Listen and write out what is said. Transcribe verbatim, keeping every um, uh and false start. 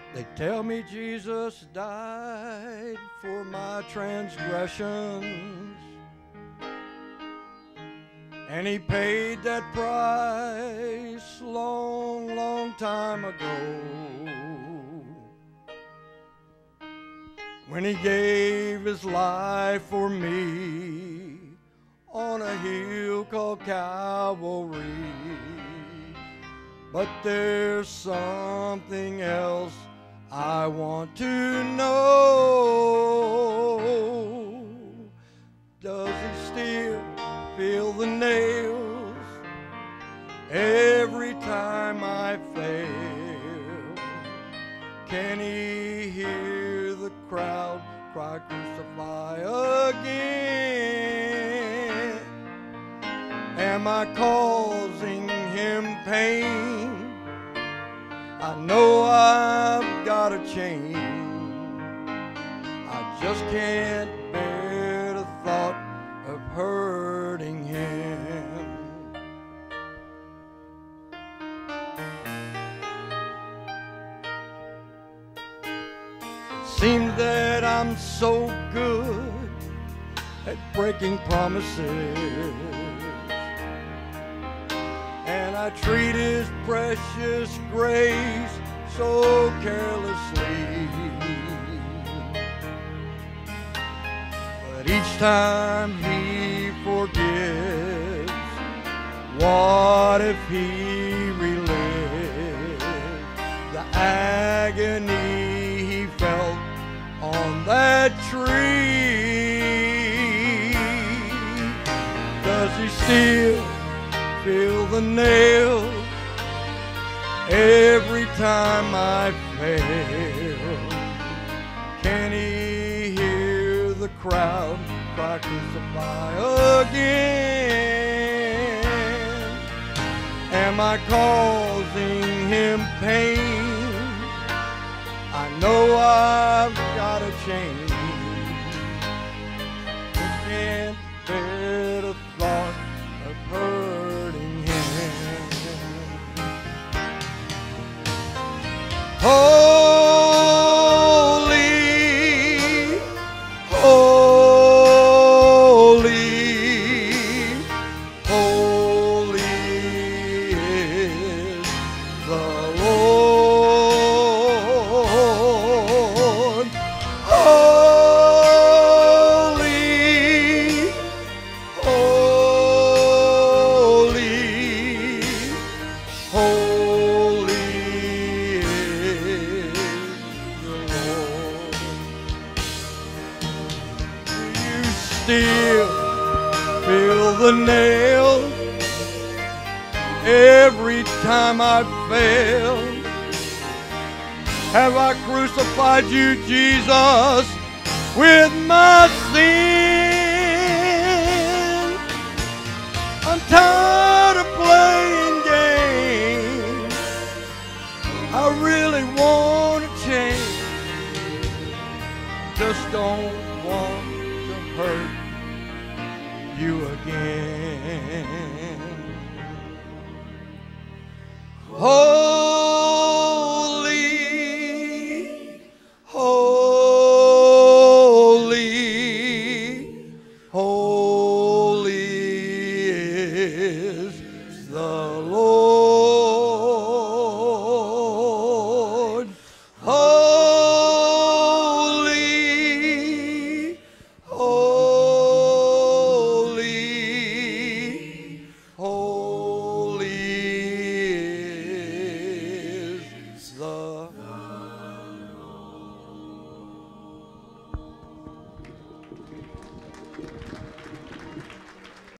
They tell me Jesus died for my transgressions, and he paid that price long, long time ago, when he gave his life for me on a hill called Calvary. But there's something else I want to know. Does he still feel the nails every time I fail? Can he hear the crowd cry, crucify again? Am I causing him pain? I know I've got to change. I just can't bear the thought of hurting him. It seems that I'm so good at breaking promises, and I treat his precious grace so carelessly. But each time he forgives, what if he relived the agony he felt on that tree? Does he still feel the nails every time I fail? Can he hear the crowd cry, crucify again? Am I causing him pain? I know I've got to change. Just can't bear the thought of hurting him. Holy, holy, holy is the Lord. Holy, holy, holy is the Lord. Do you still feel the nail every time I fail? Have I crucified you, Jesus, with my sin? I'm tired of playing games. I really want to change. Just don't want to hurt you again. Holy, holy, holy is the Lord.